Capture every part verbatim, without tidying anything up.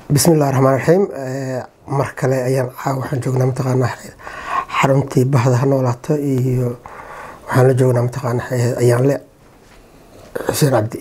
بسم الله الرحمن الرحيم مركله أيام waxaan joognaa mataqaanaa xaruntii bahda Hanoolaato iyo waxaan la joognaa mataqaanaa ayaan le Xuseen Cabdi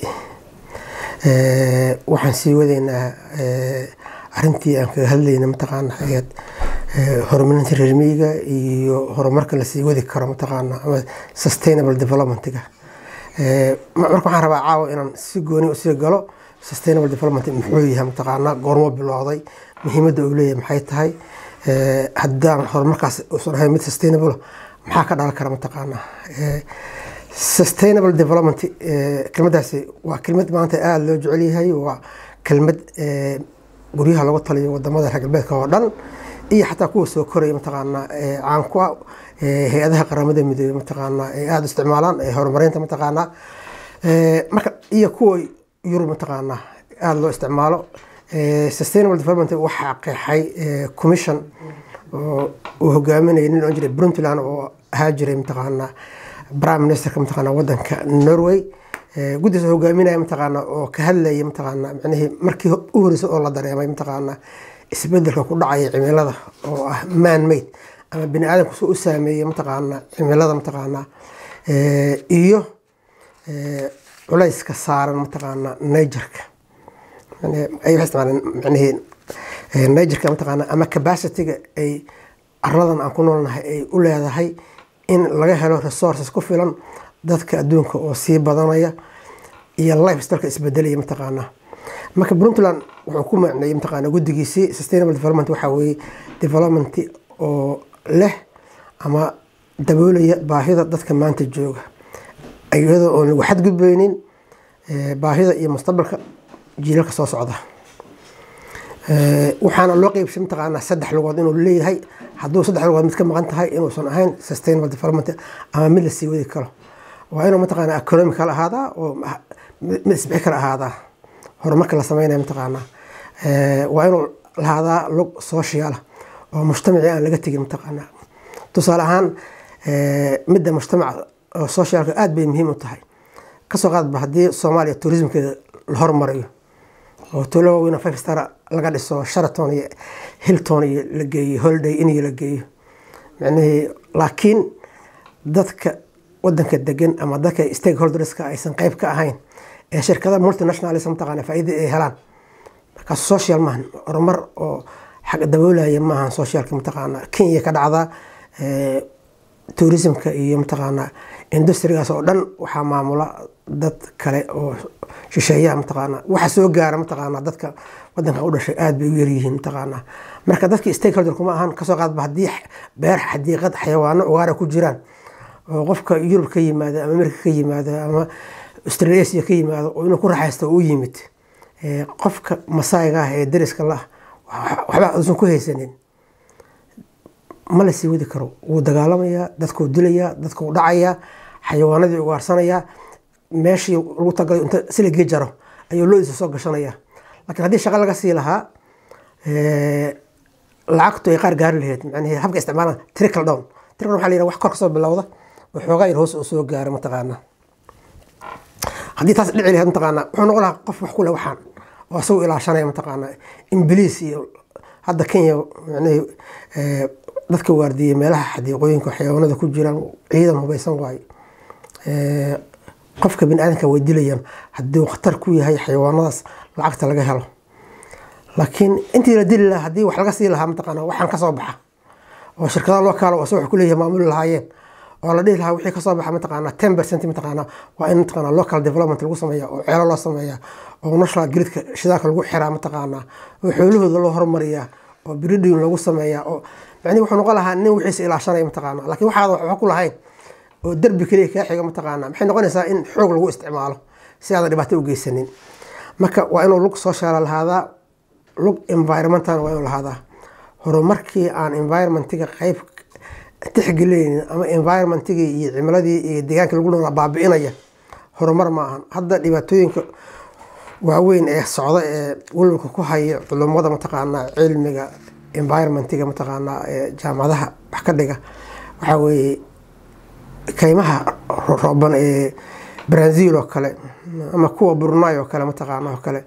ee waxaan sii wadeynaa arintii aan ka hadlaynay mataqaanaa horumarinta reer miyiga iyo horumarka la sii wadi karo mataqaanaa sustainable development-ga ee marka waxaan rabaa caawa inaan si gooni u sii galo sustainable development muxuu yahay mataqaanaa goormo bilowday muhiimadda uu leeyahay maxay tahay ee haddaan horumarkaas uusan ahayn mid sustainable maxaa ka dhalan kara mataqaanaa ee sustainable development ee kelmadaasi waa kelmad maanta aad loo jecel yahay waa kelmad ee guryaha lagu taliyo wadamada reer galbeedka oo dhan iyo xataa kuwa soo koraya mataqaanaa ee caan ku ah ee hay'adaha qaramada midoobay mataqaanaa ee aad isticmaalaan ee horumarinta mataqaanaa ee marka iyo kuwa Europe mataqaanaa aad loo isticmaalo ee sustainable development waxa qeexay commission oo uu hogaaminayay nin oo jiray Puntland oo ahaa jiray mataqaanaa prime minister ka mataqaanaa wadanka Norway ee guddiga hogaaminaya mataqaanaa oo ka hadlayay mataqaanaa macnaheedu markii u horeysay oo la dareemay mataqaanaa isbeddelka ku dhacay cimilada oo ah man made ama bini aadamku soo u saameeyay mataqaanaa cimilada mataqaanaa ee iyo ee culayska saaran mataqaanaa nature-ka ay isticmaalaan macnaheedu nature-ka mataqaanaa ama capacity-ga ay arladan aan ku noolnahay ay u leedahay in laga helo resources ku filan dadka adduunka oo sii badanaya iyo lifestyle-ka isbedelaya mataqaanaa marka Puntland wuxuu ku macneeyay mataqaanaa guddigiisii sustainable development waxa weeye development oo leh ama daboolaya baahida dadka maanta jooga ayadoo oo lagu xadgudbaynin ee baahida iyo mustaqbalka jiilalka soo socda ee waxaana loo qaybshay mataqaanaa saddex lugood inuu leeyahay hadduu saddex lugood mid ka maqan tahay inuusan ahayn sustainable development ama mid la sii wadi karo waa inuu mataqaanaa economical ahaada oo mid isbixi kara ahaada horumarka la sameynayo mataqaanaa ee waa inuu lahaadaa lug social oo mujtamaci aan laga tegin mataqaanaa tusaale ahaan ee midda mujtamaca social aad bay muhiim u tahay ka soo qaadba haddii Somalia tourismkeeda la horumariyo oo tuulo weyn five star laga dhiso Sheraton iyo Hilton iyo la geeyo holiday inn iyo la geeyo macnaheedu laakiin dadka wadanka degan ama dadka stakeholderska aysan qayb ka ahayn ee shirkadaha multinationalism taqaana faa'iido ay helaan marka social man horumar oo xaq daboolaya maahan socialka mataqaana Kenya ka dhacda ee tourismka iyo mataqaanaa industrigaas oo dhan waxa maamula dad kale oo shisheeyaha mataqaanaa waxa soo gaara mataqaanaa dadka wadanka u dhashay aad bay u yar yihiin mataqaanaa marka dadkii stakeholder kuma ahan ka soo qaadba haddii beer xadiiqad xayawaano ugaara ku jiraan oo qofka Europe ka yimaado ama America ka yimaado ama Australia ka yimaado oo inuu ku raaxaysto u yimid ee qofka Masaiga ah ee dariska la waxba uusan ku haysanin ma la sii wadi karo wuu dagaalamaya dadku dilaya dadku dhacaya xayawaanadii ugaarsanaya meeshii lagu tagay inta siligii jaro ayuu loo soo gashanaya laakiin haddii shaqo laga sii lahaa ee lacagtu ay qaar gaar lahayd macnaheedu habka isticmaalana trickle down trickle waxa la yiraahdaa wax kor ka soo bilowda oo xoogaa yar hoos u soo gaaro mataqaanaa haddii taas dhici lahayd mataqaanaa wuxuu noqon lahaa qof wax ku leh waxaan oo soo ilaashanaya mataqaanaa Ingiriis iyo hadda Kenya macnaheedu ee dadka waardiye meelaha xadiiqooyinka xayawaanada ku jiraan ciidan hubaysan waayo ee qofka bini'aadamka way dilayaan haddii khatar ku yahay xayawaanadaas lacagta laga helo laakiin intii la dili lahaa haddii wax laga sii lahaa mataqaanaa waxaan ka soo baxa oo shirkadaha loo kaalo oo wax ku leeyahay maamul lahaayeen oo la dhihi lahaa wixii ka soo baxa mataqaanaa ten percent mataqaanaa waa in mataqaanaa local development lagu sameeyo oo ceelo loo sameeyo oo national gridka shidaalka lagu xiraa mataqaanaa oo xoolahooda loo horumariyaa oo breeding lagu sameeyaa oo يعني wuxuu noqon lahaa nin wixiis ilaashanay mataqaana laakiin waxa wax ku lahayn oo darbi kaliya ka xiga mataqaana maxay noqonaysaa in xoog lagu isticmaalo si aad dhibaato u geysanin marka waa inuu lug social lahaada lug environmental waa inuu lahaada horumarkii aan environment-ga qayb tixgelin ama environment-ga iyo cimiladii iyo deegaanka lagu noolaa baabi'inaya horumar ma ahan hadda dhibaatooyinka waaweyn ee socda ee walwalka ku haya culimada mataqaana cilmiga environment-ga mataqaanaa ee jaamacadaha wax ka dhiga waxa weeye kaymaha rooban ee Brazil oo kale ama kuwa Brunei oo kale mataqaanaa oo kale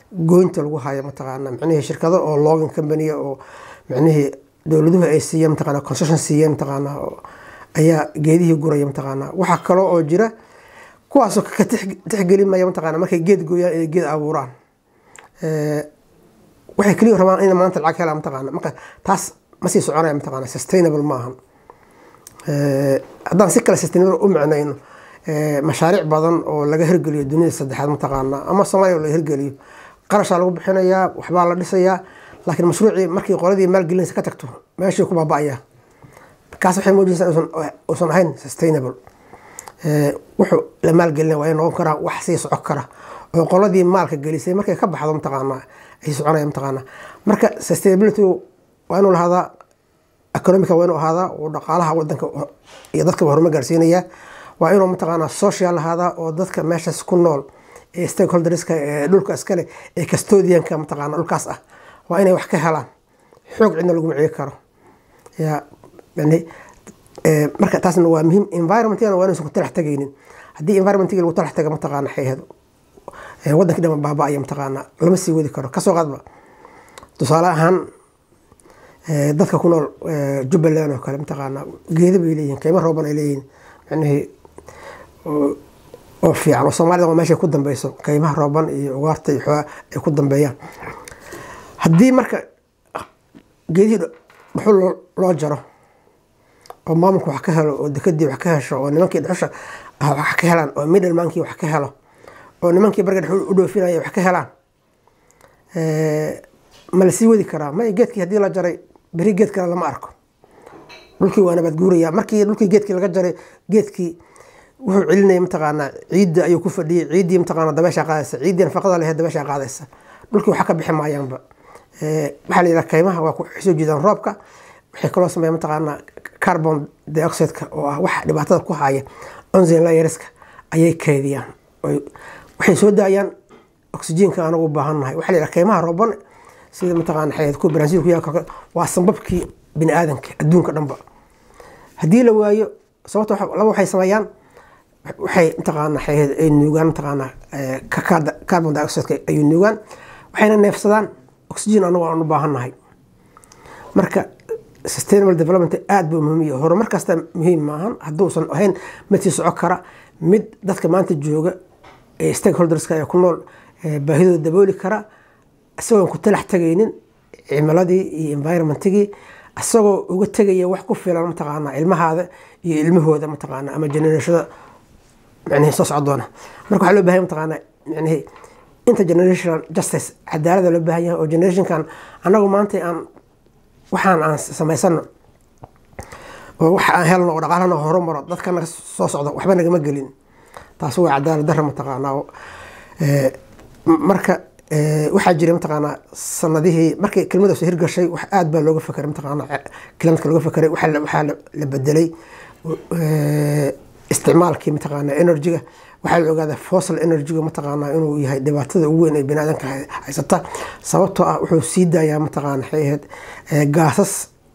goynta lagu hayo mataqaana macnaheedu shirkado oo logging company oo macnaheedu dawladuhu ay siiyeen mataqaana concession siiyeen mataqaana ayaa geedihii guraya mataqaana waxa kale oo jira kuwaas oo ka tixgelinaya mataqaana markay geed gooyaan ee geed abuuraan ee waxay kaliya rabaan in maanta lacag helaan mataqaana marka taas ma sii soconaya mataqaana sustainable maahan ee haddaan si kale sustainable u macnayno ee mashaariic badan oo laga hirgeliyo dunida saddexaad mataqaana ama Soomaaliya laga hirgeliyo qarash lagu bixinayaa waxba la dhisayaa laakiin mashruuci markii qoladii maalgelinaysa ka tagto meeshii ku baaba'aya kaas waxay muujinaysaa oo san ahayn sustainable ee wuxuu la maalgelin waa inuu noqon karaa wax sii socon kara oo qoladii maalka gelisay markay ka baxdo mataqaana ay soconayaan mataqaana marka sustainability waa inuu lahaada economic waa inuu ahaada oo dhaqaalaha wadanka iyo dadka horumar gaarsiinaya waa inuu mataqaana social lahaada oo dadka meeshaas ku nool ee stakeholderska ee dhulka iskale ee custodianka mataqaana dhulkaas ah waa inay wax ka helaan xoog cidna lagu miciyo karo ya yani ee marka taasna waa muhiim environment-na waa inuu ku talax tagaynin hadii environment-ga lagu talax tago mataqaana xeeyado ee wadanka dhama baaba'aya mataqaana lama sii wadi karo ka soo qaadba tusaale ahaan ee dadka ku nool Jubbaland oo kale mataqaana geedo bay leeyihiin qiimo rooban ay leeyihiin yani oo fiican oo Soomaalida meesha ku dambayso qiimaha rooban iyo ugaarta iyo ay ku dambeeyaan haddii marka geedii dhuxul loo jaro oo maamulku wax ka helo oo dekadii wax ka hesho oo nimankii dhuxusha wax ka helaan oo middlemankii wax ka helo oo nimankii barga dhuxul u dhoofinaya wax ka helaan ee ma la sii wadi karaa ma geedkii hadii la jaray bari geed kale lama arko dhulkii waa nabad guuraya markii dhulkii geedkii laga jaray geedkii wuxuu celinay mataqaana ciidda ayuu ku fadhiyay ciidii mataqaana dabaasha qaadaysa ciidii nafaqada leh dabaasha qaadaysa dhulkii waxa ka bixi maayaanba ee waxa la yiraahdaa qiimaha waa ku soo jiidan roobka waxay kala sameeyaan mataqaana carbon dioxide-ka oo ah wax dhibaatada ku haya ozone layer-ka ayay kaydiyaan waxay soo daayaan oxygen-ka aan u baahanahay waxa la yiraahdaa qiimaha rooban sida mataqaana xayad ku Brazil ku yaaka waa sanbabkii bini aadanka adduunka dhanba hadii la waayo sababta laba waxay sameeyaan waxay mataqaana xayad ay nuugaan mataqaana ka carbon dioxide ay nuugaan waxayna neefsadaan oxygen anagu aan u baahanahay marka sustainable development aad buu muhiim yahay horumar kasta muhiim maahan haduusan ahayn mid sii socon kara mid dadka maanta jooga ee stakeholderska ay ku nool baahidooda dabooli kara asagoo ku talax tagaynin cimiladii iyo environment-gii asagoo uga tagaya wax ku filan mataqaana ilmahaada iyo ilmahooda mataqaana ama generation يعني سوس عضونا مركو حلو بهاي متقانا يعني انت جنريشن جاستس عدالة لو بهاي او جنريشن كان انا ما انت ان waxaan aan sameysano oo waxa aan helno oo dhaqaalaha horumar dadkana soo socdo waxba naga ma gelin taas waa cadaalad darro mataqaana ee marka ee waxa jiray mataqaana sanadihii markii kelmada soo hirgashay wax aad baa looga fakiray mataqaana kelmadka looga fakiray waxa waxa la bedelay ee isticmaalkii mataqaana energy-ga waxa la ogaaday fossil energy-ga mataqaana inuu yahay dhibaatada ugu weyn ee bini'aadanka haysata sababtoo ah wuxuu sii daayaa mataqaana xeeyad gaasas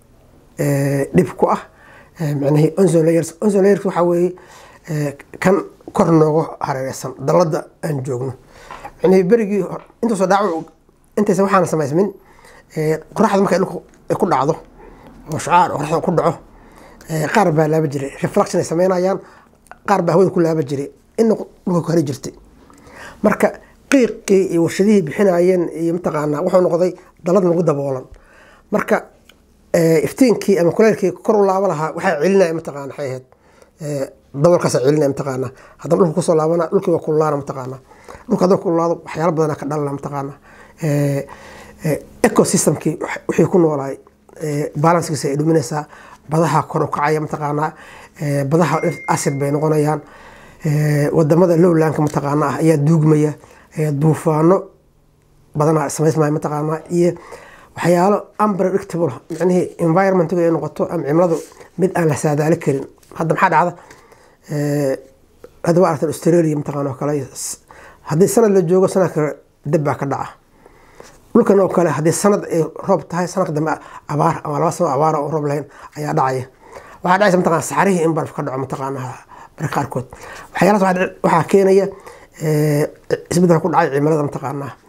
ee dhib ku ah macnaheedu ozone layers ozone layers waxa weeye kan kor nooga hareeraysan dalada aan joogno macnaheedu berigii inta soo dhaco inta waxaan sameysmin ee qoraxda markay ku dhacdo oo shacaar qoraxda ku dhaco ee qaar baa laaba jiray reflection ay sameynayaan qaar baa hawada ku laaba jiray in dhulka kale jirtay marka qiiqii iyo warshadihii bixinayeen iyo mataqaana wuxuu noqday dalad lagu daboolan marka ee iftiinkii ama kuleelkii kor u laaba lahaa waxa celinaya mataqaana xeeyad ee dabalkaas celinaya mataqaana haddana dhulka ku soo laabana dhulkii waa ku laana mataqaana dhulka hadda ku laado waxyaalo badan ka dhalana mataqaana ee ecosystemkii wixii ku noolaay ee balance-kiisa ay dhuminaysaa badaha kor u kacaya mataqaana ee badaha acid bay noqonayaan ee wadamada lowlanka mataqaana ayaa duugmaya ee duufaano badan sameysmay mataqaana iyo waxyaalo unpredictable yani environment-ga ay noqoto ama cimiladu mid aan la saadaali karin hadda maxaa dhacda ee hada waa aragtay Australia mataqaana kale hadii sanad la joogo sanadka dib baa ka dhaca dhulkan oo kale hadii sanad ay roob tahay sanadka dambe abaar ama laba sano abaar oo roob lahayn ayaa dhacaya waxa dhacaysa mataqaana saxarihii in barf ka dhaco mataqaana barka qaarkood waxyaalahaas waxa keenaya ee isbedel ku dhacay cimilada mataqaana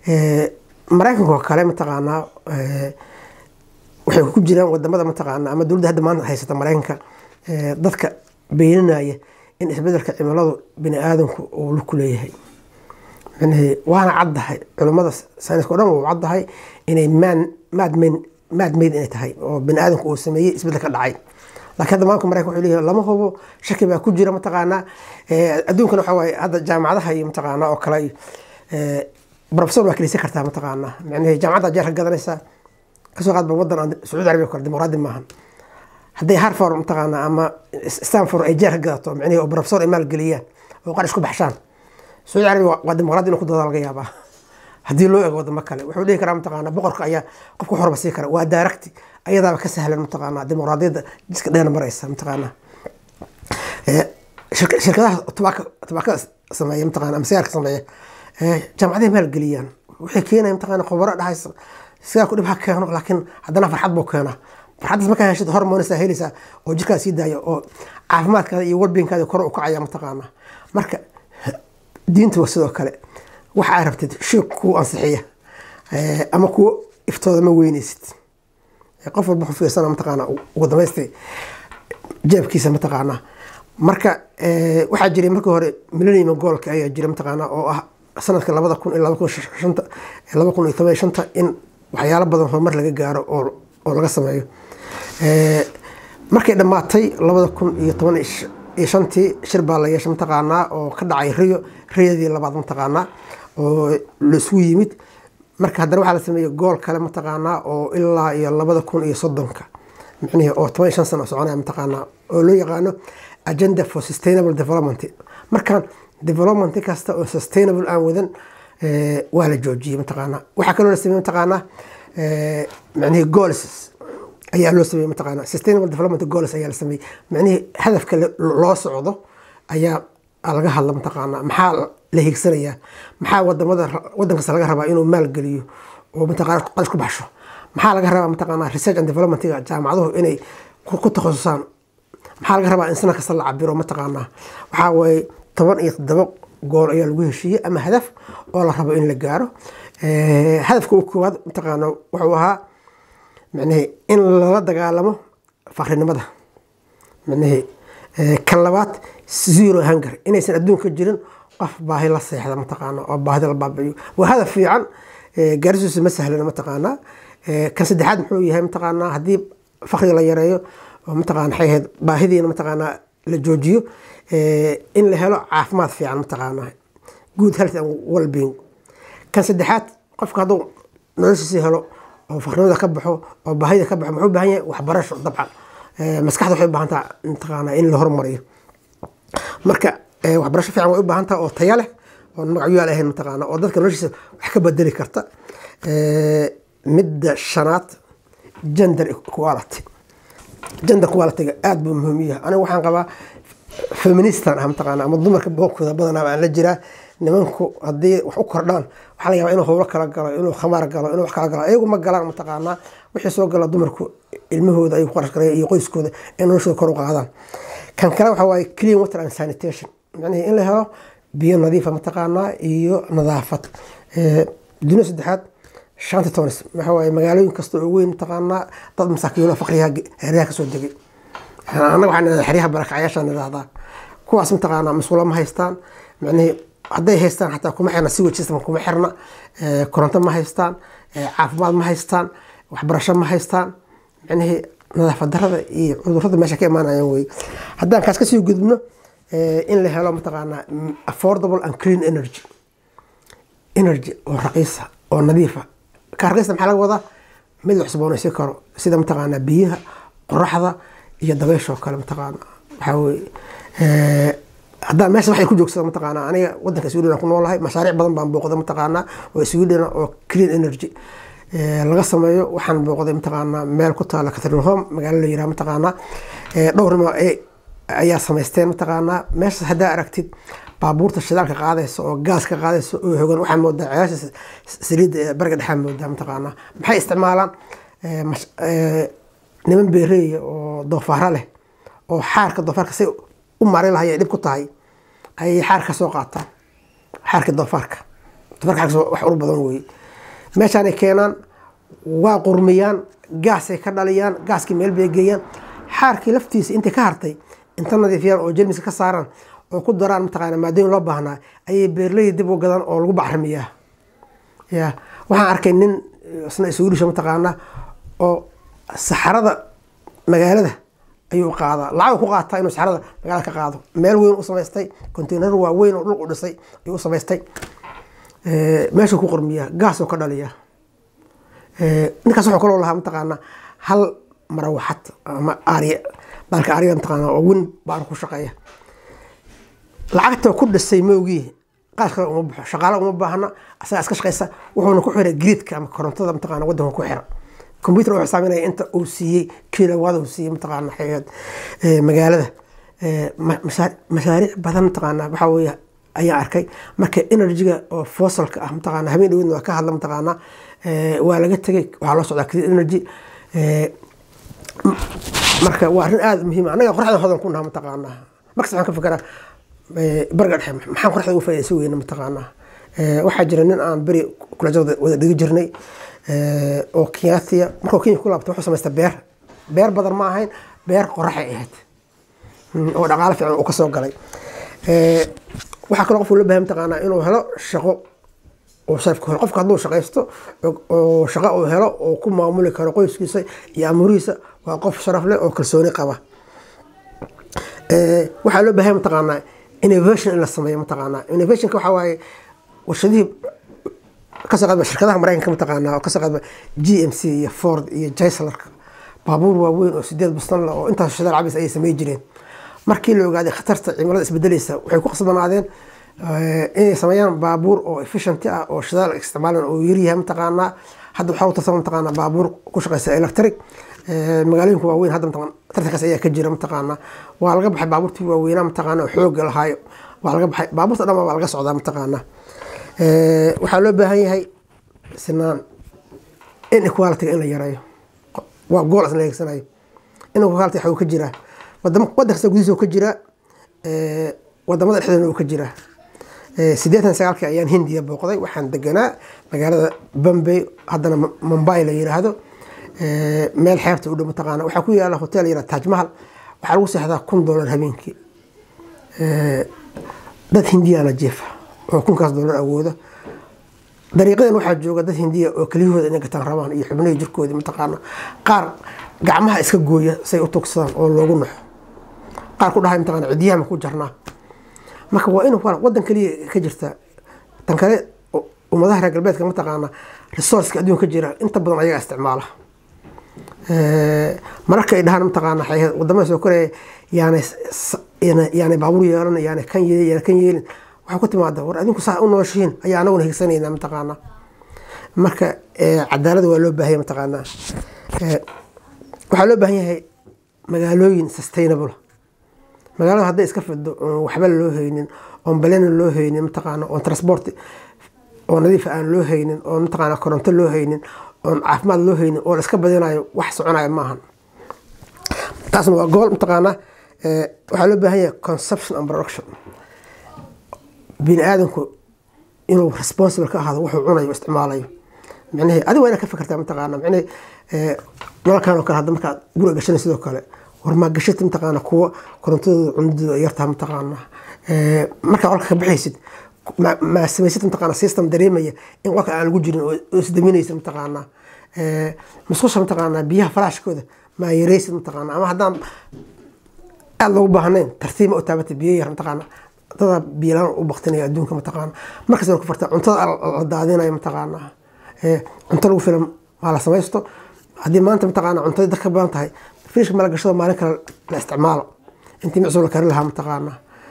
maraykanka kale mataqaanaa waxay ku jiraan wadamada mataqaanaa ama dowladda hadda maanta haysata maraykanka dadka beeninaya in isbedelka cimiladu bini aadamku uu la kuleeyahay waana caddahay culimada sayniska oo dhan waa caddahay inay man madmen madmade inay tahay oo bini aadamku uu sameeyey isbedelka dhacay laakiin hadda maamulka maraykanka wuxuu leeyahay lama hubo shaki baa ku jira mataqaanaa adduunkana waxa waaye hadda jaamacadaha iyo mataqaanaa oo kale professor waa kaliisa kartaa mataqaanaa macnaheedu jaamacadda jeer ka gadanaysaa kasoo qaadba wadan aan Sacuudi Arabiya kale dimuqraadi maahan hadday Harvard mataqaanaa ama Stanford ay jeer ka gadato macnaheedu oo professor ay maalgeliyaan oo qarash ku baxshaan Sacuudi Arabiya waa dimuqraadi inuu ku dadaal laga yaabaa haddii loo eego wadamo kale wuxuu dhihi karaa mataqaanaa boqorka ayaa qofka xorba sii kara waa direct ayadaaba ka sahlan mataqaanaa dimuqraadiyadda jiska dheena maraysa mataqaanaa shirkadaha tubaaka tubaaka sameeya mataqaanaa amsiyaarka sameeya jaamacadaha maalgeliyaan waxay keenayaan mataqaanaa khubaro dhahaysa sidaa ku dhib ha keeno laakiin haddana farxad buu keenaa farxaddaas markaa heshid hormones aa helaysaa oo jirkaa sii daaya oo caafimaadkaada iyo walbeynkaada kor u kacaya mataqaanaa marka diinta waa sidoo kale waxa ay rabtid shay kuu ansixiya ama kuwa iftooda ma weynaysid qof walba wuxuu fiirsana mataqaanaa ugu damaystay jeebkiisa mataqaanaa marka waxaa jiray markii hore millennium goalka ayaa jira mataqaanaa oo ah sanadka labada kun iyo laba kun shanta laba kun iyo toban iyo shanta in waxyaalo badan horumar laga gaaro oo oo laga sameeyo markay dhammaatay labada kun iyo toban iyo shantii shir baa la yeeshay mataqaanaa oo ka dhacay Rio Riyadii labaad mataqaanaa oo la isugu yimid marka haddana waxaa la sameeyay gool kale mataqaanaa oo ilaa iyo labada kun iyo soddonka macnaheedu oo toban iyo shan sano soconaya mataqaanaa oo loo yaqaano agenda for sustainable development markaan development kasta oo sustainable aan wadan waa la joojiyay mataqaanaa waxaa kaloo la sameeyay mataqaanaa macnaheedu goals ayaa loo sameeyay mataqaanaa sustainable development goals ayaa la sameeyay macnaheedu hadafka loo socdo ayaa laga hadla mataqaanaa maxaa la higsanayaa maxaa wadamada wadankaas laga rabaa inuu maal geliyo oo mataqaanaa qarash ku baxsho maxaa laga rabaa mataqaanaa research and development jaamacaduhu inay ku takhasusaan maxaa laga rabaa in sana kasta la cabiro mataqaanaa waxaa waaye toban iyo toddoba gool ayaa lagu heshiiyey ama hadaf oo la rabo in la gaaro hadafka ugu koowaad mataqaanaa wuxuu ahaa macnaheedu in lala dagaalamo faqrinimada macnaheedu kan labaad zero hunger inaysan adduunka jirin qof baahi la seexda mataqaanaa oo baahida la baabi'iyo waa hadaf fiican gaarsiisu ma sahlana mataqaanaa kan saddexaad muxuu yahay mataqaanaa haddii faqriga la yareeyo oo mataqaanaa xayaheed baahidiina mataqaanaa la joojiyo in la helo caafimaad fiican mataqaanaa good health and well being kan saddexaad qofka hadduu noloshiisa helo oo faqrinimada ka baxo oo baahida ka baxo muxuu u baahan yahay waxbarasho dabcan maskaxda waxay u baahan tahay mataqaanaa in la horumariyo marka waxbarasho fiican way u baahan tahay oo tayo leh oo magacyo lahayn mataqaanaa oo dadka noloshiisa wax ka bedeli karta midda shanaad gender equality gender equality aad buu muhiim u yahay aniga waxaan qabaa feministan ah mataqaanaa ama dumarka boqorkooda badanaa aan la jiraa nimanku haddii wax u kordhaan waxaa laga yaabaa inuu howlo kala galo inuu khamaar galo inuu wax kala galo ayagu ma galaan mataqaanaa wixii soo gala dumarku ilmahooda ay qarash galayaan iyo qoyskooda in noloshooda kor u qaadaan kan kale waxaa waaye clean water and sanitation macnaheedu in la helo biyo nadiifa mataqaanaa iyo nadaafad dunia saddexaad shanta tonis waxa waaye magaalooyin kasta oo weyn mataqaanaa dad masaakiin oo faqriyaha heeraha ka soo degay annaga waxaan nidhahdaa xeryaha barakacyaashaan nidhahdaa kuwaas mataqaanaa masuulo ma haystaan macnaheedu hadday haystaan xataa kuma xirna sewage system kuma xirna koronto ma haystaan caafimaad ma haystaan waxbarasho ma haystaan macnaheedu nadaafad darrada iyo cudurrada meesha ka imaanayaan wey haddaan kaas kasii gudubno in la helo mataqaanaa affordable and clean energy energy oo raqiisa oo nadiifa ka raqiisa maxaa laga wadaa mid la cusboonaysiin karo sida mataqaanaa biyaha qoraxda iyo dabaysha oo kale mataqaanaa waxaa weye haddaan meesha waxay ku joogsada mataqaanaa aniga wadanka Sweden aan ku noolahay mashaariic badan baan booqday mataqaanaa oo Sweden oo clean energy laga sameeyo waxaan booqday mataqaanaa meel ku taala Catherine Home magaalo la yiraahdo mataqaanaa dhowr nimo ayaa samaysteen mataqaanaa meesha haddaa aragtid baabuurta shidaalka qaadaysa oo gaaska qaadaysa oo hogan waxaa moodaa ceelasha saliidda bariga dhexe moodaa mataqaanaa maxay isticmaalaan niman beereey oo doofaara leh oo xaarka doofaarka si u marin lahayd dhib ku tahay ay xaarka soo qaataan xaarka doofaarka tabarka xagso wax ur badan weey meeshaan ay keenaan waa qurmiyaan gaas ay ka dhaliyaan gaaskii meel bay geeyaan xaarkii laftiisa inta ka hartay inta nadiifiyaan oo jeermiska ka saaraan oo ku daraan mataqaana maadooyin loo baahnaa ayay beeraleyda dib u gadan oo lagu bacrimiyaa ya waxaan arkay nin isna isugu dhisho mataqaana oo saxarada magaalada ayuu qaadaa lacag ku qaataa inuu saxarada magaalada ka qaado meel weyn u samaystay container waaweyn oo dhul u dhisay ayuu u samaystay ee meesha ku qurmiyaa gaas oo ka dhaliya ee ninkaas wuxuu kaloo lahaa mataqaana hal marawaxad ama aariya balka aariya mataqaana oo weyn baan ku shaqeeya lacagta ku dhisay moogii qaashka uma baxo shaqaale uma baahna asaga iska shaqeysa wuxuuna ku xiray gridka ama korontada mataqaana wadanka ku xira computer oo xisaaminaya inta uu siiyay kilowatt uu siiyay mataqaana xeeyad ee magaalada ee mashaariic badan mataqaana waxa weeye ayaa arkay marka energy-ga oo fossilka ah mataqaana habeen weyn waa ka hadla mataqaana ee waa laga tagay waxa loo socdaa clean energy ee marka waa arrin aad muhiim ah anaga qorraxda hodan ku nahay mataqaana marka waxaan ka fikiraa برجر حم محن قرحة وفاء سوينا متقانا واحد جرنين عن بري كل جودة ودقي جرني أو كياتيا مركو كين كلها بتروح سمست بير بير بدر معهين بير قرحة إيهات أو دعالة في أو كسر قلي واحد كنا قفوا لبهم تقانا إنه هلا شقو وصرف كل قف قدو شقيسته وشقاء هلا وكل معمول كانوا قوي سكيسة يا مريسة وقف شرف له أو كرسوني قبه waxaa loo baahay mataqaanaa innovation in la sameeyo mataqaanaa innovation ka waxa waaye warshadihii ka soo qaadba shirkadaha Mareykanka mataqaanaa oo ka soo qaadba G M C iyo Ford iyo Chrysler baabuur waaweyn oo sideed bustan la oo intaas shidaal cabis ay sameey jireen markii la ogaaday khatarta cimilada isbedelaysa waxay ku qasbanaadeen inay sameeyaan baabuur oo efficient ah oo shidaal isticmaalan oo yar yahay mataqaanaa hadda waxa uu tartan mataqaanaa baabuur ku shaqeysa electric magaalooyinka waaweyn hadda mataqaana tartankaas ayaa ka jira mataqaana waa laga baxay baabuurtii waaweynaa mataqaana xoog lahayo waa laga baxay baabuurta dhammaan waa laga socdaa mataqaana ee waxaa loo baahan yahay sinaan inequality in la yareeyo waa gool asna eegsanayo inequality waxa uu ka jira wadamo wadanka gudihiisa uu ka jira ee wadamada dhexdeeda uu ka jira ee siddeetan iyo sagaal ayaan Hindiya booqday waxaan deganaa magaalada Bombay haddana Mumbai la yiraahdo meel xeebta u dhow mataqaana waxa ku yaala hotel yara Taj Mahal waxa lagu seexdaa kun dollar habeenkii ee dad Hindiyaana jeefa oo kunkaas dollar awooda dariiqadan waxa jooga dad Hindiya oo kaliyahooda inay gataan rabaan iyo xubnaha jirkooda mataqaana qaar gacmaha iska gooya say u togsadaan oo loogu naxo qaar ku dhahay mataqaana cidiyaha ma ku jarnaa marka waa inuu wadan kaliya ka jirta tan kale ummadaha reer galbeedka mataqaana resource-ka adduunka ka jira inta badan ayaga isticmaala marka ay dhahaan mataqaana xayad wadamada soo koreey yaani yaani baabuur yeelan yaani kan yeelin yaani kan yeelin waxa ku timaada war adinku saa u nooshiin ayaa anagu higsanayna mataqaana marka cadaalad waa loo baahay mataqaana waxa loo baahan yahay magaalooyin sustainable magaalada hadday iska fido waxba loo haynin oo baleen loo haynin mataqaana oo transport oo nadiif aan loo haynin oo mataqaana koronto loo haynin oo caafimaad loo haynin oo iska badinayo wax soconaya maahan taasna waa gool mataqaana ee waxa loo baahan yahay consumption and production bini'aadamku inuu responsible ka ahaado wuxuu cunayo isticmaalayo macnaheedu adiga waa inaad ka fikirtaa mataqaana macnaheedu ee nololkan oo kale hadda markaad guriga gashanayso sidoo kale war ma gashatay mataqaana kuwa korontadooda cunidooda yartaa mataqaana ee markaa qolka ka bixaysid ما سميت متقانا سيستم دريمية إن وقع على الوجود وسدمينيس متقانا مسخوش متقانا بيها فلاش كذا ما يريس متقانا أما هذا الله بهنين ترتيب أتابة بيه متقانا تضرب بيلان وبختني أدونك متقانا مركز لو كفرت أنت الدادين أي متقانا أنت لو فيلم على سميستو هذه ما أنت متقانا أنت ذكر بانتهاي فيش مالك شغل مالك الاستعمال أنت معزول كرلها متقانا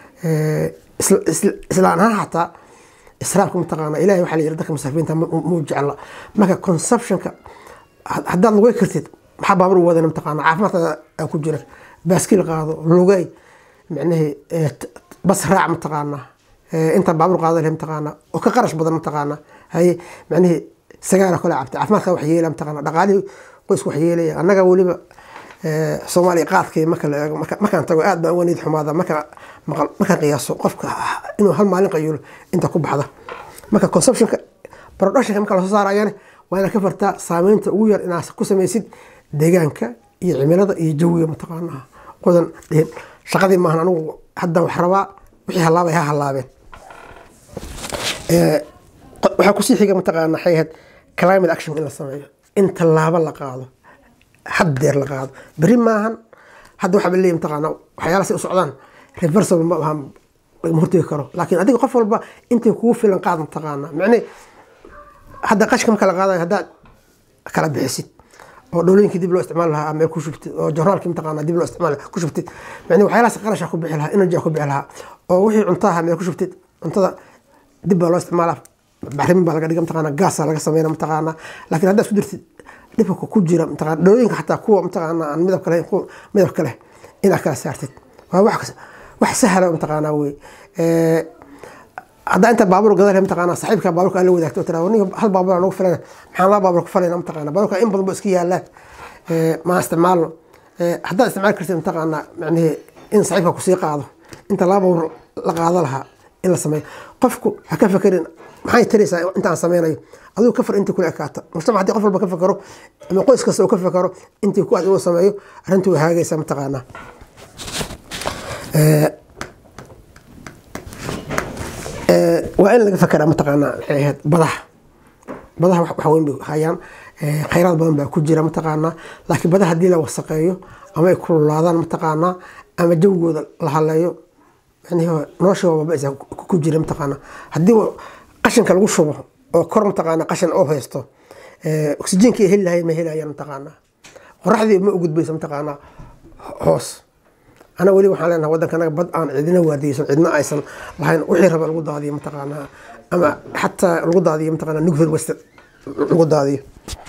إسلامها حتى إسرافكم تقانا إلهي وحلي يردك مسافين تام موجع الله ما كconsumption ك حدا الله ويكرتد محب عبر وذا متقانا عافمت أكون جرك باسكيل قاضي لوجي معناه بس راع متقانا أنت بعبر قاضي لهم تقانا وكقرش بدل متقانا هاي معناه سجارة كلها عبت عافمت وحيي لهم تقانا دقالي قيس وحيي لي أنا قولي بقى Somalia qaadkii marka ma kan tago aad baa waniid xumaada marka ma kan qiyaaso qofka inuu hal maalin qayulo inta ku baxda marka consumption production marka la soo saarayana waa inaad ka fartaa saameynta ugu yar inaad ku samaysid deegaanka iyo cimilada iyo jawiga mataqaanaa qodan dheen shaqadii maahan anigu hadda wax rabaa wixii halaabay ha halaabeen ee waxa ku sii xiga mataqaanaa xayad climate action in la sameeyo in tallaabo la qaado haddeer la qaado bari maahan hadda waxa baleeyay mataqaanaa waxyaalaha si u socdaan reversible ma aha ma hortegi karo laakiin adiga qof walba intii kugu filan qaad mataqaanaa macne hadda qashka marka la qaadayo hadda kala bixisid oo dowladooyinka dib loo isticmaal lahaa ama ku shubtid oo journalka mataqaanaa dib loo isticmaal ku shubtid macne waxyaalaha qarash ku bixi lahaa energy ku bixi lahaa oo wixii cuntaha meel ku shubtid cuntada dib loo isticmaalaa baxrimin baa laga dhigay mataqaanaa gaas laga sameeyaa mataqaanaa laakiin hadda isku dirtid dibka ku jira mataqaanaa dowladooyinka xataa kuwa mataqaanaa aan midab kale midab kale in aad kala saartid waa wax wax sahal ah mataqaanaa way ee hadda inta baabuur gadaal mataqaanaa saaxiibka baabuurka la wadaagto tira waniga hal baabuur aan ugu filan maxaan la baabuur ku filan mataqaanaa baabuurka in badan buu iska yaalaa ee ma isticmaalo ee hadda isticmaal kartid mataqaanaa macnaheedu in saaxiibka ku sii qaado inta la baabuur la qaado laha in la sameeyo qofku ha ka fakirin maxay tiraysaa inta aan sameynayo aduu ka far inta kula kaata mujtamac hadii qof walba ka fakaro ama qoys kasta oo ka fakaro intii ku aad u sameeyo arintu way haagaysa mataqaanaa ee waa in laga fakaraa mataqaanaa hay'ad badaha badaha wax weyn bay hayaan khayraad badan baa ku jira mataqaanaa laakiin badaha hadii la wasaqeeyo ama ay kululaadaan mataqaanaa ama jawgooda la haleeyo yani nolosha waa baa ku jira mataqaanaa hadii qashinka lagu shubo oo kor mataqaanaa qashin oo haysto ee oxygen-ka heli lahayd ma helayaan mataqaanaa qoraxdii ma u gudbayso mataqaanaa hoos أنا ولي وحنا لنا ودنا كنا بد أنا عندنا وادي عندنا أيضا لهين وحير هذا الوضع هذه متقنا أما حتى الوضع هذه متقنا نقفل وست الوضع هذه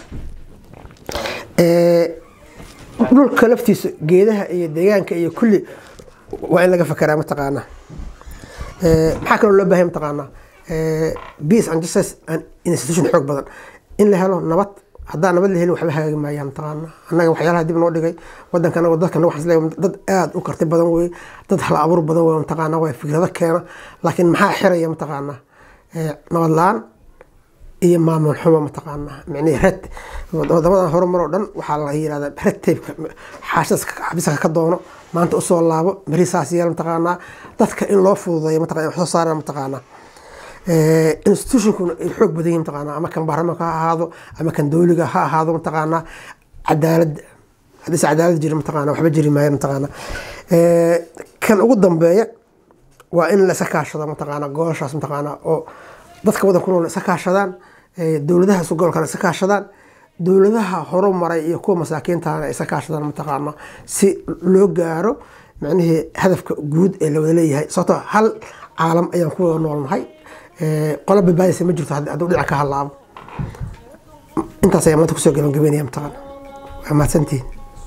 نقول كلفتي جيدها الديانك هي كل وين لقى فكرة متقنا حكوا له بهم متقنا بيس عن جسس إنستيتيوشن حق بدن إن له نبض هذا نبض اللي هو حبها ما ينتقلنا أنا وحيالها دي بنقول لك ودنا كنا ودنا كنا واحد زي ضد آد وكرتب بدن وي ضد حلا عبور بدن وانتقلنا وفكرة كنا لكن محا حرية متقلنا نبض لان إيه ما من حما متقلنا يعني هرت وضمنا هرمرودن وحلا هي هذا هرت حاسس حبسك كدونه ما أنت أصول الله بريساسية متقلنا ضدك إن الله فوضى متقلنا وحصل صار متقلنا institution kun xoog badan yahay taqaana ama kan baarlamaanka ha ahaado ama kan dawliga ha ahaado taqaana cadaalad hadii cadaalad jiro taqaana waxba jiri maayo taqaana ee kan ugu dambeeya waa in la sakaashado taqaana gooshaas taqaana oo dadka wadanka nool sakaashadaan ee dawladaha soo gool kale sakaashadaan dawladaha horumaray iyo kuwa masaakiinta ay sakaashadaan taqaana si loo gaaro macnaheedu hadafka guud ee la wada leeyahay sababtoo hal caalam ayaan ku noolnahay قلب بالبايس ما جرت هذا أدور لك هاللعب أنت سيما تكسر قلم قبيني أمتغن ما سنتين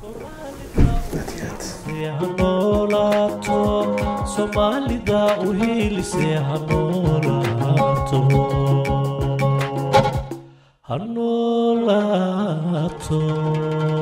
Hanoolaato Soomaalida u hiilisay Hanoolaato Hanoolaato